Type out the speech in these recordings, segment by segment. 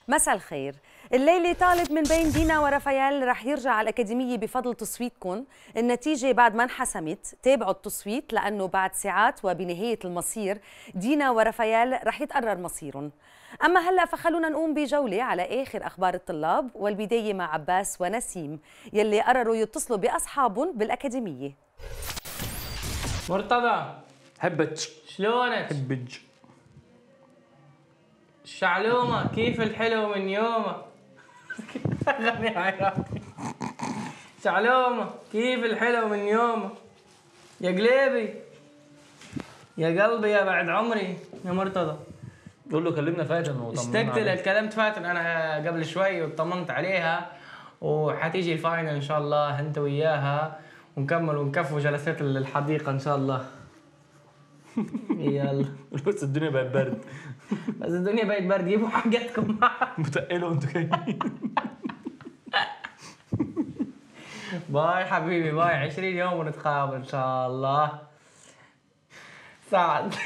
مساء الخير. الليلة طالب من بين دينا ورافائيل رح يرجع على الأكاديمية بفضل تصويتكم. النتيجة بعد ما انحسمت، تابعوا التصويت لأنه بعد ساعات وبنهاية المصير دينا ورافائيل رح يتقرر مصيرهم. أما هلأ فخلونا نقوم بجولة على آخر أخبار الطلاب، والبداية مع عباس ونسيم يلي قرروا يتصلوا بأصحابهم بالأكاديمية. مرتضى حبك شلونك؟ حبج الشعلومة كيف الحلو من يومه؟ غني عراقي. شعلومة كيف الحلو من يومه؟ يا قليبي يا قلبي يا بعد عمري يا مرتضى. قول له كلمنا فاتن وطمنا اشتقت لك، كلمت فاتن انا قبل شوي وطمنت عليها، وحتيجي الفاينل ان شاء الله انت وياها، ونكمل ونكفوا جلسات الحديقة ان شاء الله. يلا بس الدنيا بقت برد. بس الدنيا بقت برد، جيبوا حاجاتكم معاكم. متقلوا انتوا جايين. باي حبيبي باي، 20 يوم ونتقابل ان شاء الله. سعد.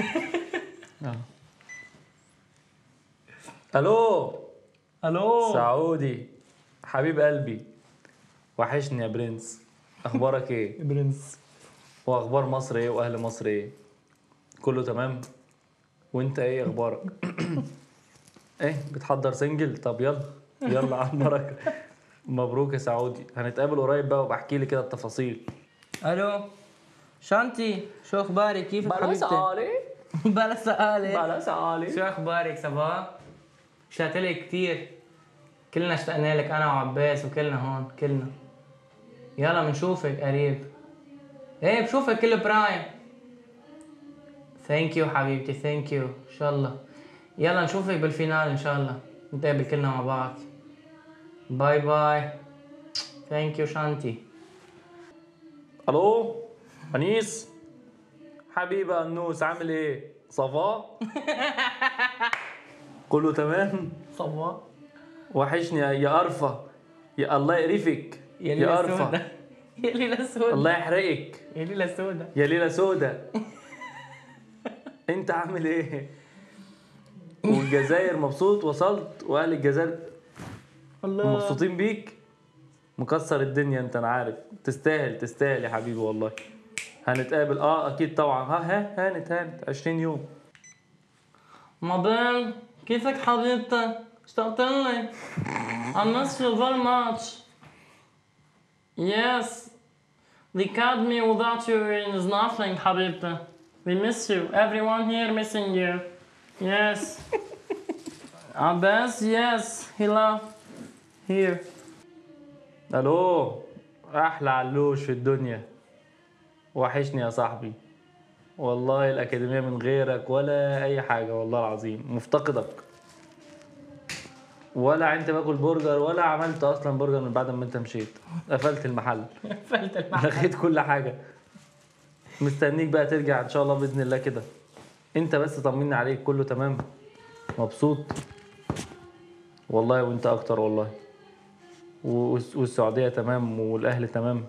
الو الو سعودي حبيب قلبي، وحشني يا برنس. اخبارك ايه؟ برنس. واخبار مصر ايه واهل مصر ايه؟ كله تمام؟ وانت ايه اخبارك؟ ايه بتحضر سنجل؟ طب يلا يلا على البركه. مبروك يا سعودي، هنتقابل قريب بقى وبحكي لي كده التفاصيل. الو شانتي، شو اخبارك؟ كيفك حبيبتي؟ بلا سؤالي بلا سؤالي. شو اخبارك صباح؟ اشتقت لك كثير، كلنا اشتقنا لك انا وعباس وكلنا هون كلنا. يلا بنشوفك قريب. ايه بشوفك كل برايم. ثانك يو حبيبتي ثانك يو ان شاء الله. يلا نشوفك بالفينال ان شاء الله، نتقابل كلنا مع بعض. باي باي. ثانك يو شانتي. الو انيس حبيبه انوس، عامل ايه؟ صفاء؟ كله تمام؟ صباح. وحشني يا قرفه، يا الله يقرفك يا قرفه. يا ليلة سودة. الله يحرقك يا ليلة سودة. يا ليلة سودة. انت عامل ايه؟ والجزائر مبسوط وصلت، واهل الجزائر الله مبسوطين بيك، مكسر الدنيا انت، انا عارف. تستاهل تستاهل يا حبيبي والله. هنتقابل اكيد طبعا. هانت 20 يوم. مدام كيفك حبيبتي؟ اشتقت لك. I miss you very much. Yes. The academy without you is nothing حبيبتي. We miss you. Everyone here missing you. Yes. Abbas, yes. He love here. الو احلى علوش في الدنيا، وحشني يا صاحبي والله. الاكاديميه من غيرك ولا اي حاجه والله العظيم، مفتقدك. ولا انت باكل برجر ولا عملت اصلا برجر من بعد ما انت مشيت. قفلت المحل. قفلت المحل. لغيت كل حاجه. مستنيك بقى ترجع ان شاء الله باذن الله كده. انت بس طمني عليك، كله تمام؟ مبسوط والله، وانت اكتر والله. والسعوديه تمام والاهل تمام.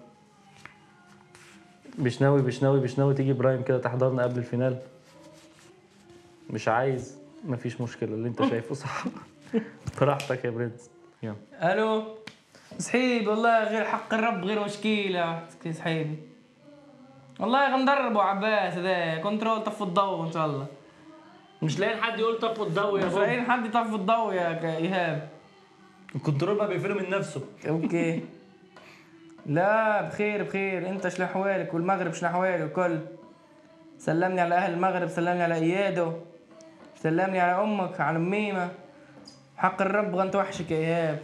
مش ناوي تيجي برايم كده تحضرنا قبل الفينال؟ مش عايز؟ مفيش مشكله، اللي انت شايفه صح. براحتك يا برنس. يلا. الو صحيبي، والله غير حق الرب غير مشكله صحيبي. والله غندربوا عباس هذا كنترول طفوا الضوء ان شاء الله. مش لاقيين حد يقول طفوا الضوء يا مش بابا. لاقيين حد يطفي الضوء يا ايهاب. الكنترول بقى بيقفله من نفسه. اوكي. لا بخير بخير، انت شلون احوالك؟ والمغرب شلون احواله الكل؟ سلمني على اهل المغرب، سلمني على ايادو، سلمني على امك على ميمه. حق الرب غنت وحشك يا ايهاب.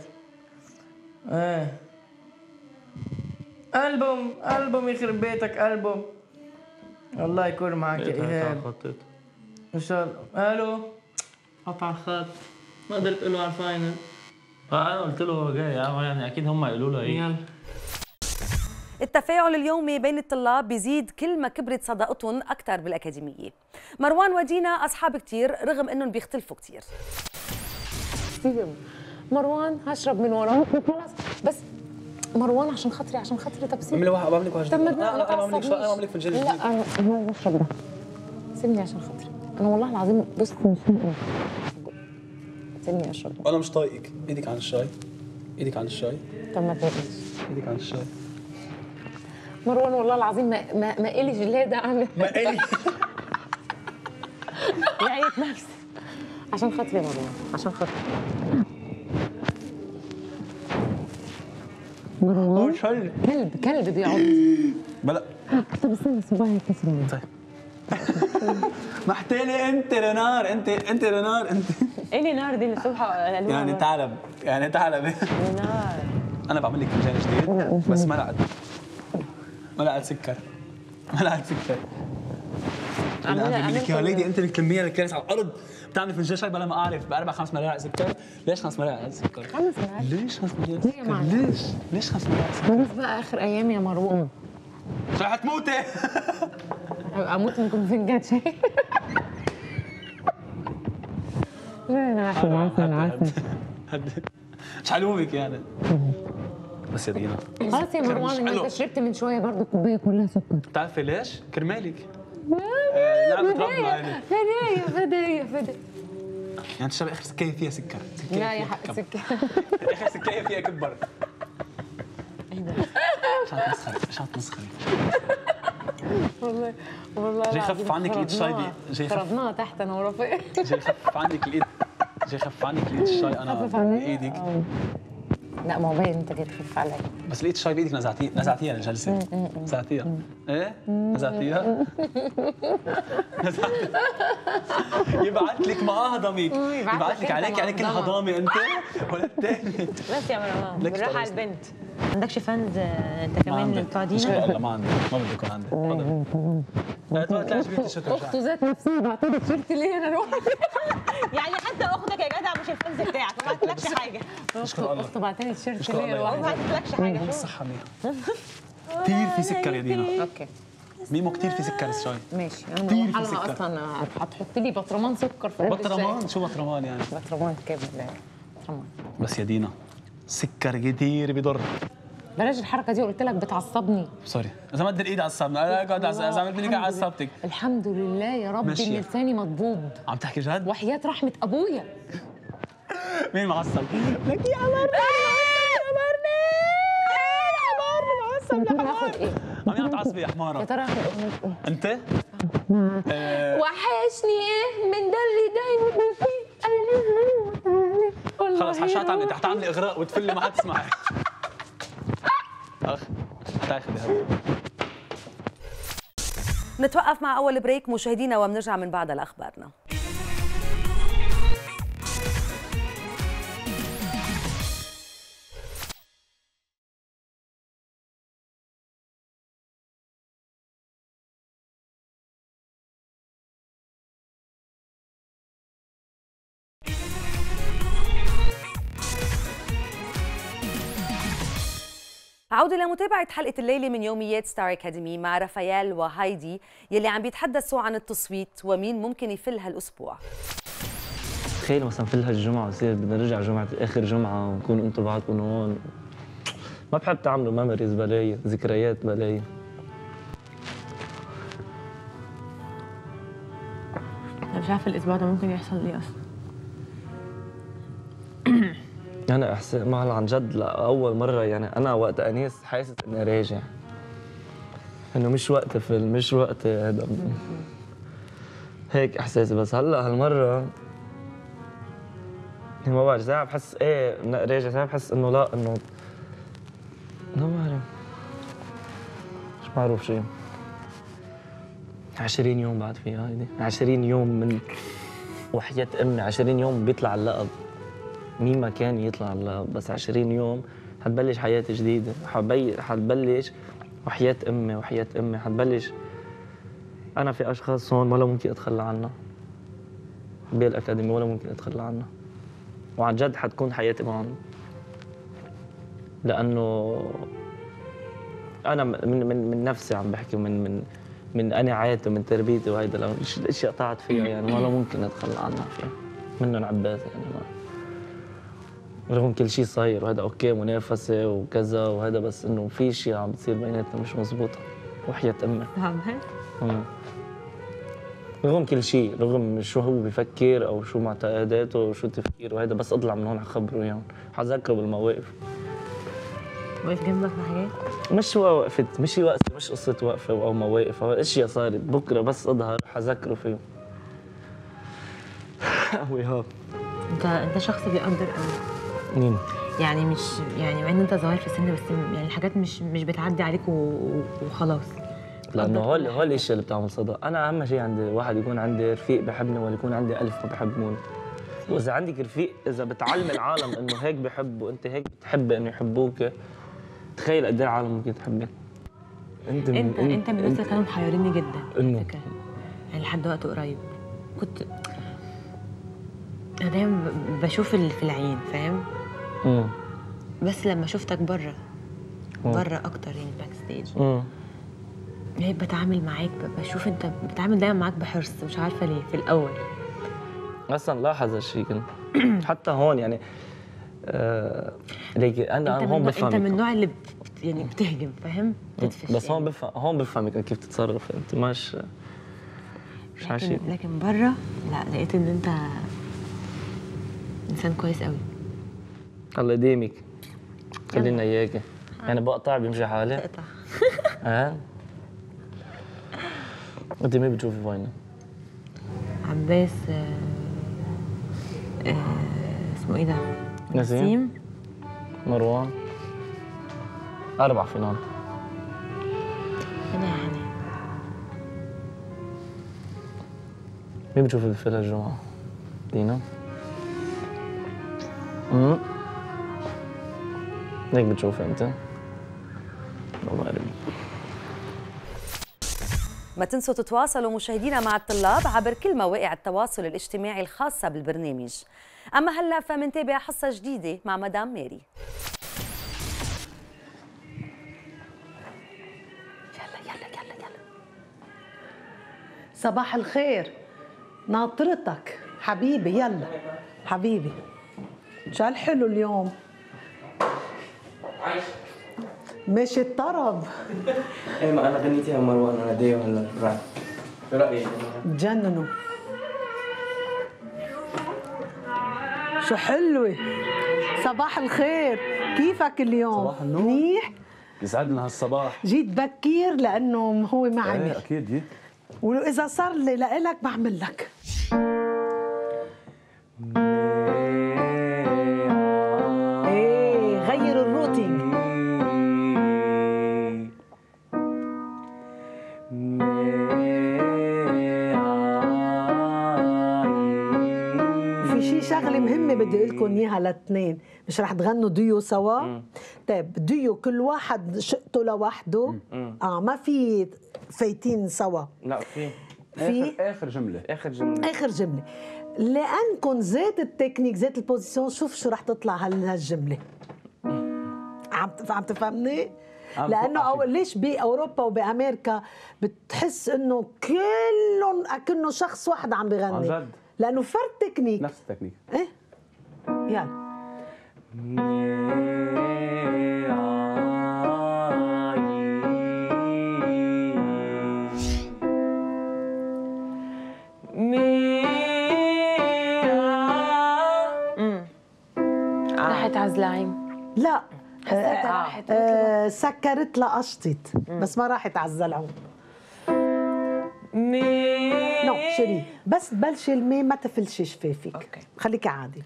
ألبوم يخرب بيتك ألبوم. الله يكون معك يا إيهاب إن شاء الله. ألو قطع الخط، ما قدرت أقول له على الفاينل. انا قلت له هو جاي يعني اكيد هم هيقولوا له ايه. يلا. التفاعل اليومي بين الطلاب بيزيد كل ما كبرت صداقتهم أكثر بالأكاديمية. مروان ودينا أصحاب كتير رغم إنهم بيختلفوا كتير. مروان هشرب من وراه خلاص، بس مروان عشان خاطري طب سيبني. بعمل لك واحد. انا بعمل لك فنجان. لا انا بشرب ده، سيبني عشان خاطري. انا والله العظيم بص مش استني اشرب. وانا مش طايقك. ايدك عن الشاي، ايدك عن الشاي، طب ما تقلش ايدك عن الشاي. مروان والله العظيم ما قلش ليه ده عامل ما قالي يعيط نفسي عشان خاطري يا مروان، عشان خاطري مروان. شاي كلب بيعض. بلا. طب استنى صباعي كسر. طيب محتالي انت رنار، انت رنار انت. ايه لي نار دي اللي الصبح يعني ثعلب، يعني ثعلب. نار. انا بعمل لك فنجان جديد بس ملعقة سكر. ملعقة سكر. انا بعمل لك يا ليدي انت اللي تلميها الكراسي على الارض بتعمل فنجان شاي بلا ما اعرف باربع 5 ملاعق سكر. ليش 5 ملاعق سكر؟ 5 ملاعق؟ ليش 5 ملاعق سكر؟ ليش 5 ملاعق سكر؟ خلاص بقى اخر ايام يا مروان. شو رح تموتي؟ اموت منكم فنجان شاي. عسل. مش حلومك يعني. بس يا دينا خلاص يا مروان انت شربت من شويه برضه كوبايه كلها سكر. بتعرفي ليش؟ كرمالك. لعبة ربنا هيدي. فدايا يعني تشربي اخر سكايه فيها سكر. لا يا حق سكر. اخر سكايه فيها كبر. ايه ده؟ مش هتمسخري. والله جاي خفف عنك ايد الشاي دي. جاي خربناها تحت انا ورفيق. جاي خفف عنك الايد. جاي خفف عنك الايد الشاي انا بايدك. لا ما هو باين انت جيت تخف علي. بس لقيت الشاي بايدك نزعتيها الجلسه. نزعتيها. ايه؟ نزعتيها. يبعث لك مقاهضمك. يبعث لك عليك الهضامه انت ولا الثاني. بس يا مروان بالراحه على البنت. ما عندكش فند انت كمان بتقعدينا؟ لا ما عندي، ما بدي يكون عندي. تفضل. لا تطلعش بنتي شكرا. اخته ذات نفسها بعتلي تيشيرت ليه انا لوحدي. يعني حتى اختك يا جدع مش الفند بتاعك ما بعتلكش حاجه. اخته بعتلي تيشيرت ليه ما لوحدي. بعتلكش حاجه. شو الصحة منيحة. كثير في سكر يا دينا. اوكي ميمو كثير في سكر الشاي. ماشي انا كتير بروح في لها سكر. اصلا هتحط لي بطرمان سكر في قلب الشاي. بطرمان؟ شو بطرمان يعني؟ بطرمان كامل بطرمان. بس يا دينا سكر كثير بضر. بلاش الحركه دي قلت لك بتعصبني. سوري اذا مد الايد عصبني انا اقعد اذا عملت منك عصبتك. الحمد لله يا رب ان لساني مضبوب. عم تحكي جد؟ وحياة رحمة ابويا. مين معصب؟ لك يا ممكن اخد ايه؟ عم تعصبي يا حمارة. يا ترى اخد ايه؟ انت؟ وحشني ايه من ده اللي دايما فيه. خلص حشات عني تحت عاملي اغراء وتفلي ما حتسمعي. اخ تاخذي هذا. نتوقف مع أول بريك مشاهدينا وبنرجع من بعدها لأخبارنا. عودة لمتابعة حلقة الليلة من يوميات ستار أكاديمي مع رافائيل وهايدي يلي عم بيتحدثوا عن التصويت ومين ممكن يفل هالأسبوع. تخيل مثلا فل هالجمعة ويصير بدنا نرجع جمعة آخر جمعة ونكون انتم بعضكم هون. ما بحب تعملوا ميموريز بلاي، ذكريات بلاي. انا مش عارفه الاسبوع ده ممكن يحصل لي اصلا. أنا إحساس ما هلا عن جد لأول مرة يعني أنا وقت أنيس حاسس إني راجع. إنه مش وقت فيلم، مش وقت هذا. هيك إحساسي بس هلا هالمرة ما بعرف ساعة بحس إيه راجع، ساعة بحس إنه لا إنه ما بعرف. مش بعرف شيء. 20 يوم بعد فيها هيدي، 20 يوم من وحياة أمي، 20 يوم بيطلع اللقب. مين ما كان يطلع اللقب بس 20 يوم حتبلش حياة جديدة، حتبلش وحياة أمي حتبلش. أنا في أشخاص هون ولا ممكن أتخلى عنها بالأكاديمية، ولا ممكن أتخلى عنها، وعن جد حتكون حياتي معهم. لأنه أنا من نفسي عم بحكي من قناعاتي ومن تربيتي وهيدا الأشياء قطعت فيها يعني ولا ممكن أتخلى عنها فيها. منهم عباس يعني رغم كل شيء صاير وهذا اوكي منافسه وكذا وهذا، بس انه في شيء عم بتصير بيناتنا مش مزبوطه وحياة امي. رغم كل شيء، رغم شو هو بفكر او شو معتقداته وشو تفكيره وهذا، بس اطلع من هون حخبره اياهم، حذكره بالمواقف. واقف جنبك في حاجات؟ مش وقفت، مش وقفه، مش قصه وقفه او مواقف، او اشياء صارت بكره بس اظهر حذكره فيهم. ويهاب انت شخص بيقدر قوي. مين؟ يعني مش يعني مع ان انت صغير في السن، بس يعني الحاجات مش بتعدي عليك وخلاص. لانه هول الاشياء اللي بتعمل صدى. انا اهم شيء عندي واحد يكون عندي رفيق بحبني، ولا يكون عندي ألف ما بحبوني. واذا عندك رفيق، اذا بتعلم العالم انه هيك بحب وانت هيك بتحب انه يحبوك، تخيل قد ايه العالم ممكن تحبك. انت من الناس اللي كانوا محيريني جدا انه يعني لحد وقت قريب كنت انا دايما بشوف اللي في العين، فاهم؟ بس لما شفتك بره اكتر، يعني باك ستيج، يعني بتعامل معاك، بشوف انت بتعامل دايما معاك بحرص، مش عارفه ليه في الاول. اصلا لاحظ هالشيء كنت حتى هون يعني ليك انا هون بفهمك. انت من النوع اللي يعني بتهجم، فاهم؟ بتدفش بس يعني. هون بفهمك كيف تتصرف، انت مش عشان. لكن بره لا، لقيت ان انت انسان كويس قوي. الله يديمك، خلينا اياكي. يعني بقطع بيمشي حالي؟ تقطع. انت مين بتشوفي فاينل؟ عباس اسمه ايه ده؟ نسيم، مروان، 4 فينال. انا يعني مين بتشوفي بفيلم الجمعة؟ دينا؟ هيك بتشوفي انت؟ الله يرحمه. ما تنسوا تتواصلوا مشاهدينا مع الطلاب عبر كل مواقع التواصل الاجتماعي الخاصة بالبرنامج. أما هلأ فمنتابع حصة جديدة مع مدام ماري. يلا صباح الخير، ناطرتك حبيبي. يلا حبيبي، شو هالحلو اليوم، مش الطرب. ايه ما انا غنيتيها مروان، انا دايما هلا شو رايك؟ تجننوا، شو حلوة. صباح الخير، كيفك اليوم؟ صباح النور. منيح؟ يسعدنا هالصباح. جيت بكير لأنه هو ما عمل. ايه اكيد جيت. وإذا صار لي لإلك بعمل لك. ايه غير الروتينج. في شي شغله مهمه بدي اقول لكم اياها الاثنين، مش رح تغنوا ديو سوا؟ طيب ديو كل واحد شقته لوحده. ما في فايتين سوا. لا في اخر جمله. اخر جمله لانكم زيت التكنيك زيت البوزيشن. شوف شو رح تطلع هالجمله. عم تفهمني؟ لانه اول ليش باوروبا وبامريكا بتحس انه كلهم اكنه شخص واحد عم بغني عن جد، لانه فرد تكنيك. نفس التكنيك. ايه يلا راحت على الزلاعيم. لا حسيتها راحت. سكرت لها قشطت بس ما راحت على الزلعوم. نو شيري، بس تبلشي المي ما تفلشي شفافك. اوكي خليكي عادي.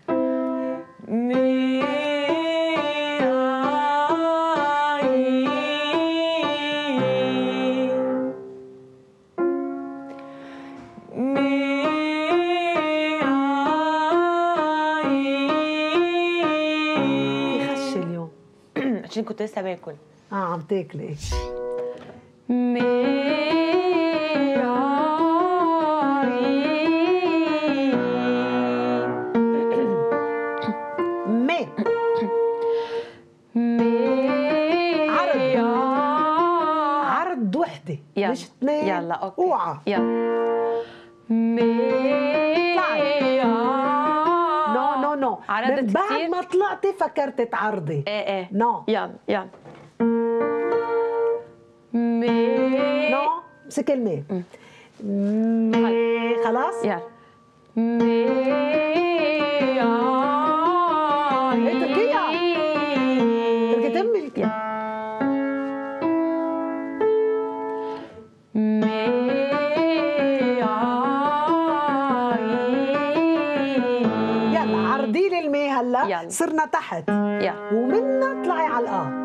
في خش اليوم عشان كنت لسه باكل. عم تاكلي ايه؟ عرض وحده مش اثنين. يلا اوكي اوعى يلا. نو عرضت بعد كتير؟ ما طلعتي فكرتي تعرضي. ايه نو يلا نو امسكي المي. خلاص؟ يلا تركيا تركي امي. يلا عرضي لي المي هلا. يلا. صرنا تحت يلا ومنا طلعي على الآ.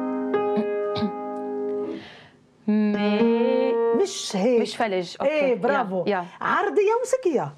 مش هيك، مش فلج. اوكي ايه برافو. يلا. عرضيها ومسكيها.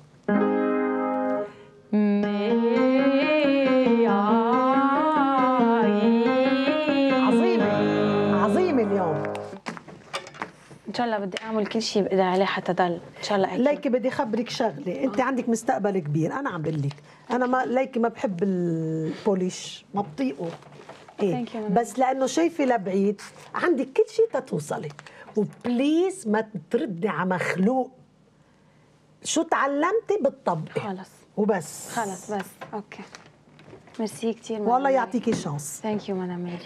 عظيمة عظيمة اليوم. ان شاء الله بدي اعمل كل شيء بقدر عليه حتى ضل ان شاء الله هيك. ليكي بدي خبرك شغله، انت عندك مستقبل كبير. انا عم بقول لك، انا ما ليكي ما بحب البوليش، ما بطيقه. ايه Thank you, بس لانه شايفه لبعيد عندك كل شيء تتوصلي. وبليز ما تردي على مخلوق. شو تعلمتي بالطبق خلص وبس. خلص بس. اوكي ميرسي كثير. والله يعطيكي شانس. ثانك يو مدام ميري.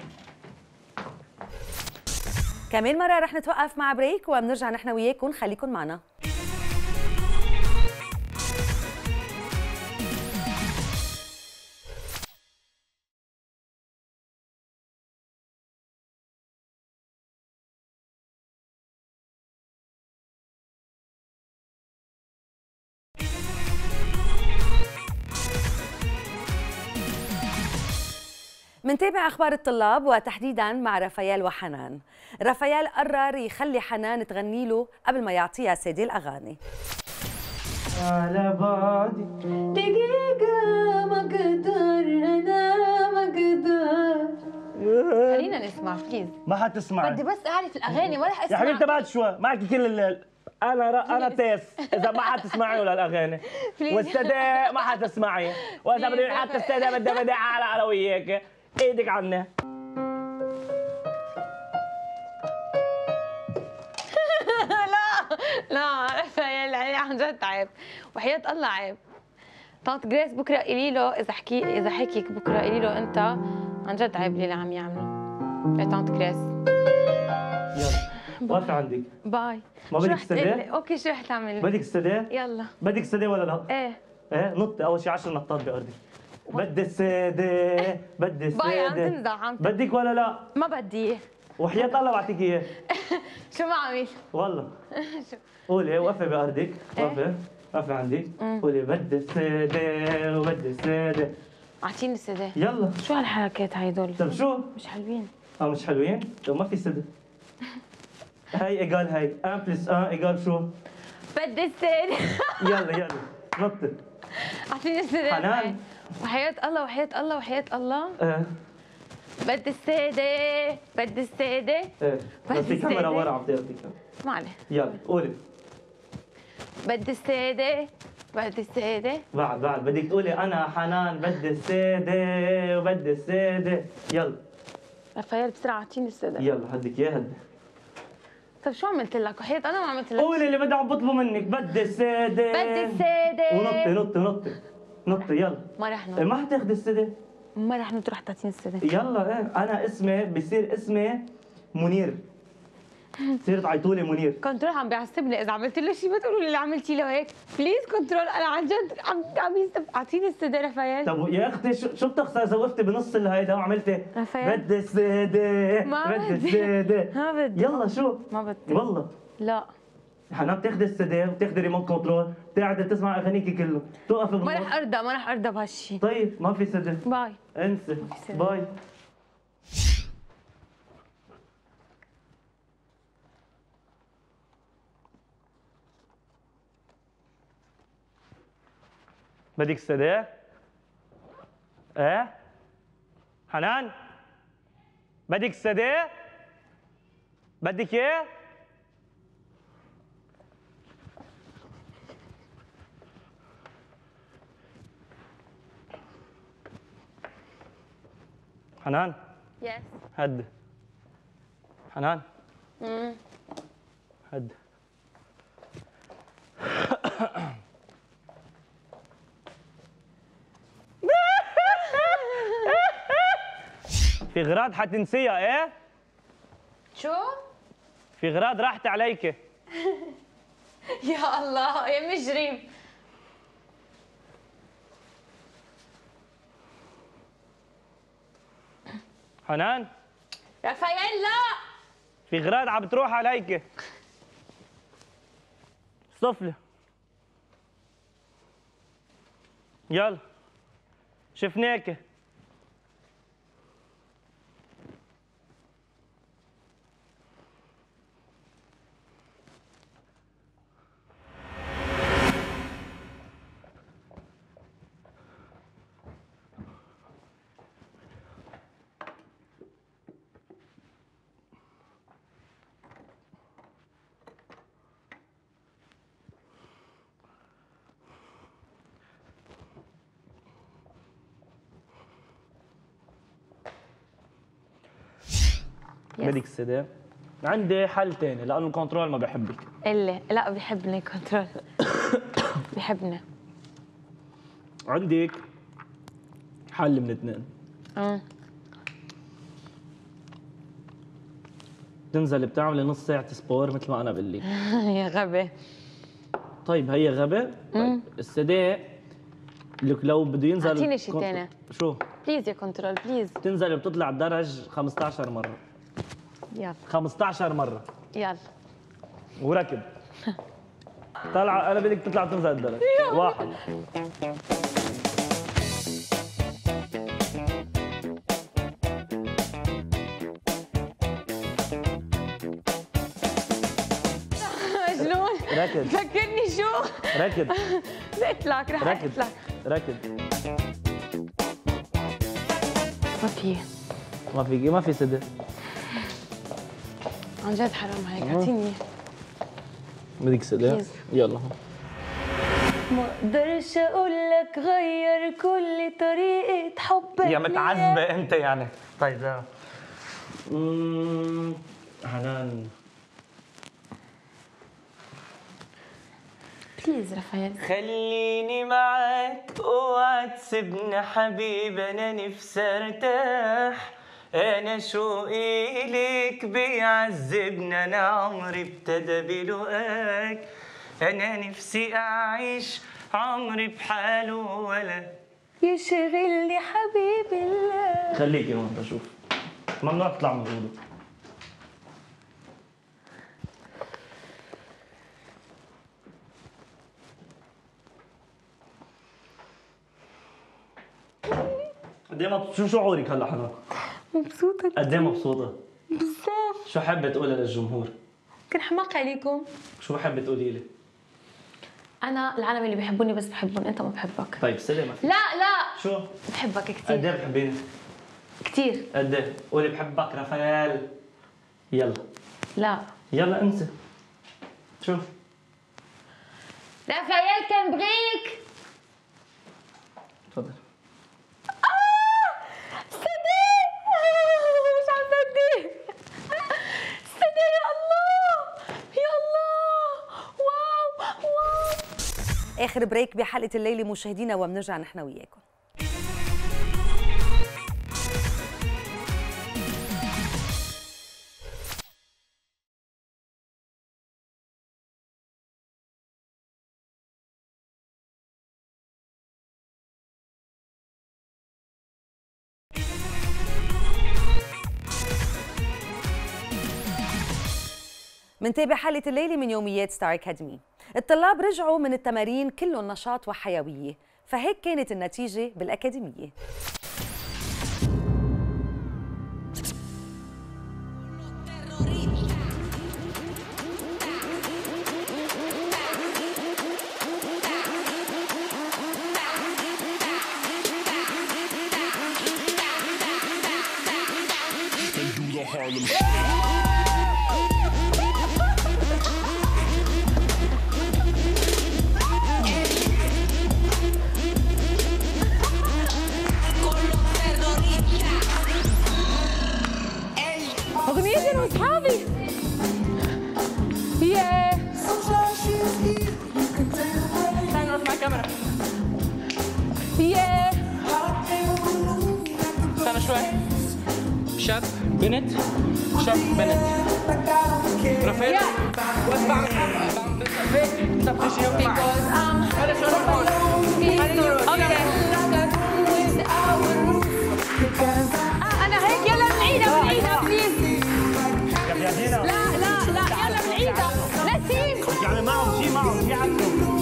كمان مرة رح نتوقف مع بريك وبنرجع نحن وياكم، خليكم معنا. منتابع أخبار الطلاب وتحديداً مع رافائيل وحنان. رافائيل قرر يخلي حنان تغني له قبل ما يعطيها سيدي الأغاني. على بعضي دقيقة ما اقدر انا ما اقدر. خلينا نسمع بليز. ما حتسمعي. بدي بس اعرف الاغاني ما رح اسمع. يا حبيبتي بعد شوي معك كل الليل. انا تيس اذا ما حتسمعي ولا الاغاني والسدى ما حتسمعي، واذا بدي حتى السدى بدي على وياك ايدك عنها. لا رافائيل عن جد عيب وحياة الله عيب. طنط جريس بكره قولي له اذا حكيك بكره قولي له انت عن جد عيب اللي عم يعمله. يا طنط جريس يلا واقفة عندك. باي. ما بدك السدى؟ اوكي شو رح تعمل؟ بدك السدى؟ يلا. بدك السدى ولا لا؟ ايه نطي اول شيء 10 نطات بارضك. بدي السدى بدي السدى. باي عم تمزح بدك ولا لا؟ ما بدي. وحياة الله بعطيك اياه. شو ما عمل؟ والله قولي وقفي بأرضك. وقفي عندك. قولي بدي السدى وبدي السدى. اعطيني السدى. يلا. شو هالحركات هدول؟ طب شو؟ مش حلوين. مش حلوين؟ طب ما في سدى. هاي ايجال هاي 1 + 1 ايجال شو؟ بدي السدى. يلا نطي. اعطيني السدى. حنان. وحياة الله وحياة الله وحياة الله. بدي السدى بدي السدى. بدي كاميرا ورا عم تعطيك. ما عليه. يلا قولي. بدي السدى بدي السدى. بعد بدك تقولي انا حنان بدي السدى وبدي السدى. يلا رافائيل بسرعة اعطيني السدى. يلا هديك اياه هدي. طيب شو عملت لك؟ وحياة انا ما عملت لك. قولي اللي بدي عم بطلبه منك. بدي السدى بدي السدى. ونطي يلا. ما رح نط. ما حتاخذي السدى. ما رح نط. رح تعطيني السدى. يلا انا اسمي بصير اسمي منير. بصير تعيطوا لي منير. كنترول عم بيعصبني اذا عملت له شيء ما تقولوا لي اللي عملتي له هيك. بليز كنترول انا عن جد عم يستف. اعطيني السدى رافائيل. طب يا اختي شو بتخسر اذا وقفتي بنص هيدا وعملتي رافائيل بدي السدى بدي السدى. ما بدي. يلا شو؟ ما بدي والله لا. حنان بتاخذي السدى وبتاخذي ريموت كنترول، بتقعدي تسمع اغانيكي كله، توقفي ما رح ارضى بهالشيء. طيب ما في سدى. باي. انسى. باي. بدك السدى؟ حنان؟ بدك السدى؟ بدك اياه؟ حنان؟ يس. هد. حنان؟ هد. في غراض حتنسيها ايه؟ شو؟ في غراض راحت عليك. يا الله يا مجرم. حنان رافائيل لا. في غراد عم بتروح عليك. صفلة يلا شفناك. بدك السداد؟ عندي حل تاني لأنه الكنترول ما بحبك. اللي لا بيحبني كنترول. بيحبني. عندك حل من اثنين. تنزل بتعملي نص ساعة سبور مثل ما أنا بقول لك. يا غبي. طيب هي غبي؟ طيب السداد لك لو بده ينزل أعطيني شيء تاني. شو؟ بليز يا كنترول بليز. تنزل بتطلع الدرج 15 مرة. يلا 15 مرة. يلا وركب. طلع أنا بدك تطلع تنزل الدرج. 1 مجنون. ركض. فكرني شو؟ ركض. بقتلك رح اقتلك. ركض. ما في ما في سداد. عن جد حرام عليك اعطيني. بدك سداد؟ يلا ما اقدرش اقول لك غير كل طريقة حبك. يا متعذبة انت يعني. طيب يلا. حنان بليز رافائيل. خليني معاك اوعى تسيبني حبيب، انا نفسي ارتاح، انا شوقي ليك بيعذبني، انا عمري ابتدى بلقاك، انا نفسي اعيش عمري بحاله ولا يشغلني حبيب الله. خليكي هون بشوف. ممنوع تطلع من الأوضة. قد ايه مبسوطة؟ شو شعورك هلا حنان؟ مبسوطة قد ايه مبسوطة؟ بزاف. شو حابة تقولي للجمهور؟ كن حماق عليكم. شو حابة تقولي لي؟ أنا العالم اللي بيحبوني بس بحبهم، أنت ما بحبك. طيب سلامة. لا لا شو؟ بحبك قد كثير ايه بتحبيني؟ كثير. قد ايه؟ قولي بحبك رافائيل. يلا لا يلا انسى. شو؟ رافائيل كان بغيك. تفضل. صدق مش عم صدق. صدق يا الله يا الله. واو واو. اخر بريك بحلقه الليله مشاهدينا وبنرجع نحن وياكم. منتابع حلقة الليلة من يوميات ستار أكاديمي. الطلاب رجعوا من التمارين كلهم نشاط وحيوية، فهيك كانت النتيجة بالأكاديمية. أغنيتي وأصحابي. ياه. استنى اسمع الكاميرا. ياه. استنى شوي. شاب بنت شاب بنت. رافائيل واسمع انت بتمشي يوم معي. هذا شو نقول؟ أنا هيك يلا دينا لا لا لا يلا بالعيدة لا تسيب يعني معهم شي عندكم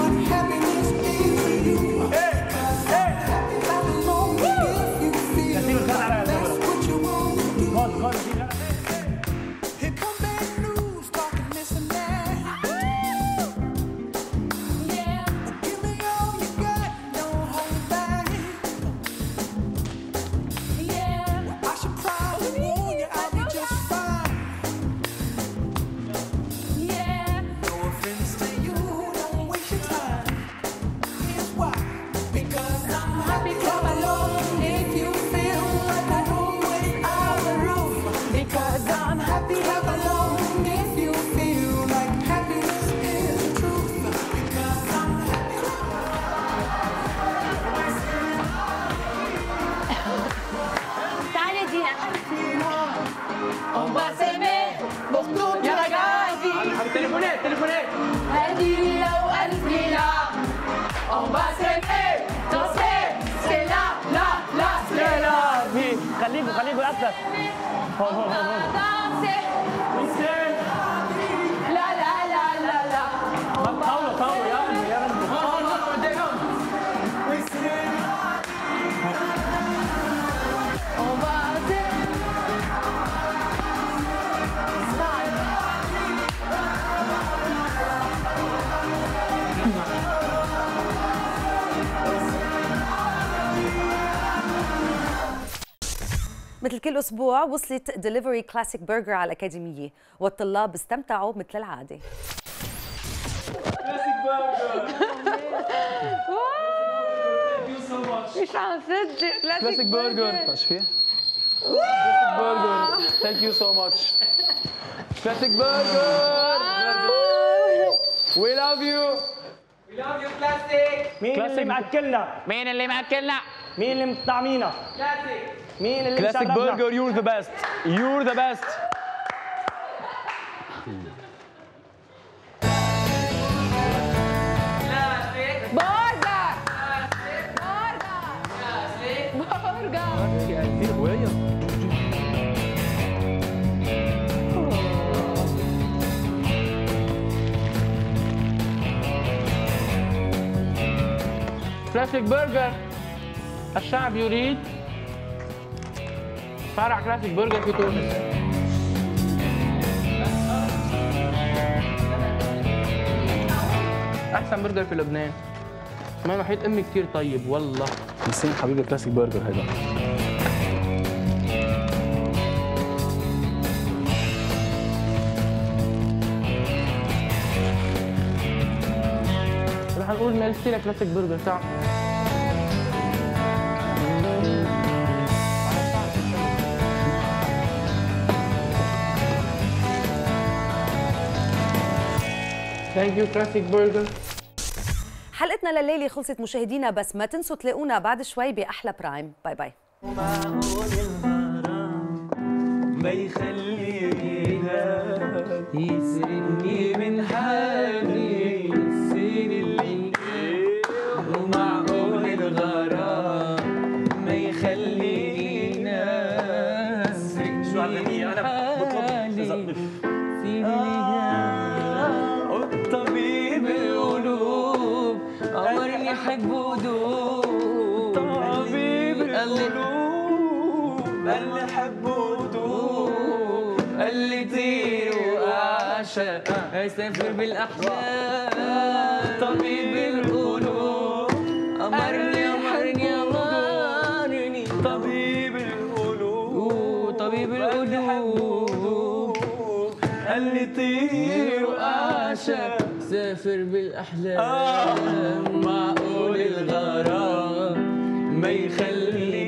خليكوا أكثر هون لا لا لا لا لا طولوا يا ربي يا ربي مثل كل أسبوع وصلت ديليفري كلاسيك برجر على الأكاديمية والطلاب استمتعوا مثل العادة. كلاسيك برجر مش عم صدق كلاسيك برجر ايش فيه؟ كلاسيك برجر ثانك يو سو ماتش كلاسيك برجر وي لاف يو كلاسيك مين اللي مأكلنا؟ مين اللي مأكلنا؟ مين اللي مطعمينا؟ كلاسيك مين اللي كلاسيك مشربنا؟ برجر يور ذا بيست يور ذا بيست كلاسيك برجر الشعب يريد فرع كلاسيك برجر في تونس. احسن برجر في لبنان. كمان وحيد امي كثير طيب والله. نسيم حبيبي كلاسيك برجر هيدا. رح نقول ميرسي لكلاسيك برجر تعال. ثانك يو كلاسيك برجر. حلقتنا لليلة خلصت مشاهدينا، بس ما تنسوا تلاقونا بعد شوي بأحلى برايم. باي باي. ما يخليني يسرقني من حالي السين اللي ومعقول الغرام ما يخليني ناسرقني شو هالغنية؟ أنا بطلب طبيب القلوب أمرني حب ودوب طبيب القلوب قال لي حب ودوب قال لي طير وأعشق أسافر بالأحلام طبيب القلوب أمرني طبيب القلوب طبيب القلوب قال لي طير وأعشق سافر بالأحلام معقول الغرام ما يخلي